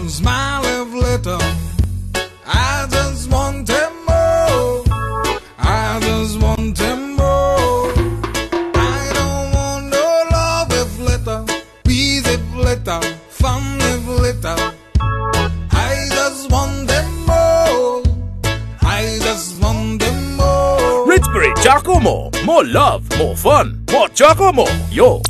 smile if little. I just want him more. I just want him more. I don't want no love if little, peace if little, fun if little. I just want him more. I just want him more. Ritsbury Choco Mo. More love, more fun, more Choco Mo. Yo.